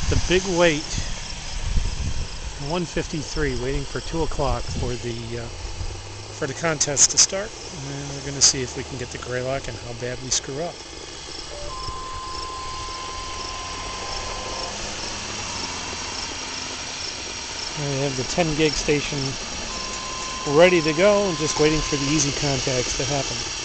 The big wait, 1:53, waiting for 2 o'clock for the contest to start, and we're going to see if we can get the Greylock and how bad we screw up. I have the 10 gig station ready to go and just waiting for the easy contacts to happen.